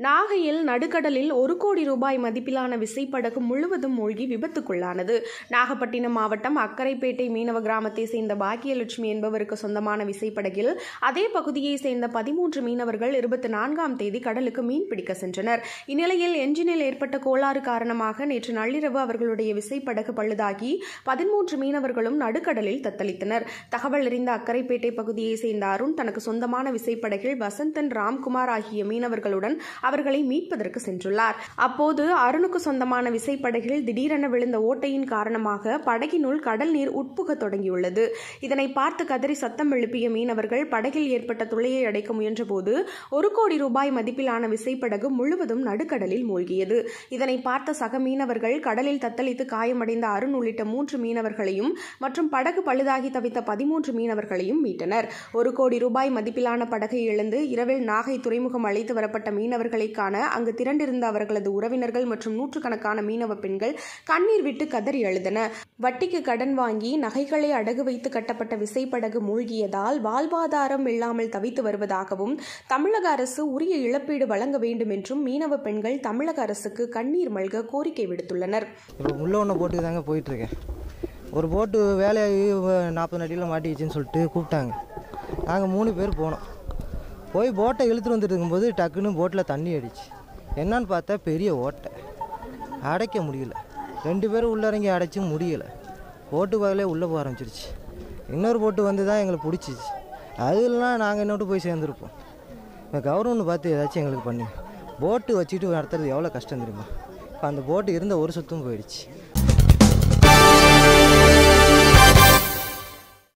நாகையில் நடுக்கடலில் 1 கோடி ரூபாய் மதிப்பிலான விசைப்படகு முழுவதும் மூழ்கி விபத்துக்குள்ளானது. நாகப்பட்டினம் மாவட்டம் அக்கரைப்பேட்டை மீனவ கிராமத்தை சேர்ந்த பாக்கியலட்சுமி என்பவருக்கு சொந்தமான விசைப்படகில் அதே பகுதியை சேர்ந்த 13 மீனவர்கள் 24ஆம் தேதி கடலுக்கு மீன் பிடிக்க சென்றனர். இந்நிலையில் என்ஜினில் ஏற்பட்ட கோளாறு காரணமாக நேற்று நள்ளிரவு அவர்களுடைய விசைப்படகு பழுதாகி 13 மீனவர்களும் நடுக்கடலில் தத்தளித்தனர். தகவல் அறிந்த அக்கரைப்பேட்டை பகுதியை சேர்ந்த அருண் தனக்கு சொந்தமான விசைப்படகில் வசந்தன், ராம்குமார் ஆகிய மீனவர்களுடன் அவர்களை மீட்பதற்கு சென்றுள்ளார். அப்போது அருணுக்கு சொந்தமான விசைப்படகில் திடீரென விழுந்த ஓட்டையின் காரணமாக படகினுள் கடல் நீர் உட்புக தொடங்கியுள்ளது. இதனை பார்த்து கதறி சத்தம் எழுப்பிய மீனவர்கள் படகில் ஏற்பட்ட துளையை அடைக்க முயன்றபோது 1 கோடி ரூபாய் மதிப்பிலான விசைப்படகு முழுவதும் நடுக்கடலில் மூழ்கியது. இதனை பார்த்த சக மீனவர்கள் கடலில் தத்தளித்து காயமடைந்த அருண் உள்ளிட்ட 3 மீனவர்களையும் மற்றும் படகு பழுதாகி தவித்த 13 மீனவர்களையும் மீட்டனர். 1 கோடி ரூபாய் மதிப்பிலான படகை இழந்து இரவில் நாகை துறைமுகம் அழைத்து வரப்பட்ட மீனவர்களை காண அங்கு திரண்டிருந்த அவர்களது உறவினர்கள் மற்றும் நூற்றுக்கணக்கான மீனவ பெண்கள் கண்ணீர் விட்டு கதறி அழுதன. வட்டிக்கு கடன் வாங்கி நகைகளை அடகு வைத்து கட்டப்பட்ட விசைப்படகு மூழ்கியதால் வாழ்வாதாரம் இல்லாமல் தவித்து வருவதாகவும் தமிழக அரசு உரிய இழப்பீடு வழங்க வேண்டும் என்றும் மீனவ பெண்கள் தமிழக அரசுக்கு கண்ணீர் மல்க கோரிக்கை விடுத்துள்ளனர். போட்டு தாங்க போயிட்டு இருக்கேன். ஒரு போட்டு வேலையாகி 40 அடியில் மாட்டிக்கிச்சுன்னு சொல்லிட்டு கூப்பிட்டாங்க. நாங்கள் 3 பேர் போனோம். போய் போட்டை இழுத்துட்டு வந்துட்டு இருக்கும்போது டக்குன்னு போட்டில் தண்ணி அடிச்சு என்னன்னு பார்த்தா பெரிய ஓட்டை, அடைக்க முடியல. 2 பேரும் உள்ளறங்கி அடைச்சி முடியலை. போட்டு பகலே உள்ளே போக ஆரம்பிச்சிருச்சு. இன்னொரு போட்டு வந்து தான் எங்களை பிடிச்சிச்சு. அதெல்லாம் நாங்கள் இன்னொட்டு போய் சேர்ந்துருப்போம். இப்போ கவர்மெண்ட் பார்த்து ஏதாச்சும் எங்களுக்கு பண்ணி போட்டு வச்சுட்டு நடத்துறது எவ்வளோ கஷ்டம் தெரியுமா? இப்போ அந்த போட்டு இருந்த ஒரு சுத்தம் போயிடுச்சு.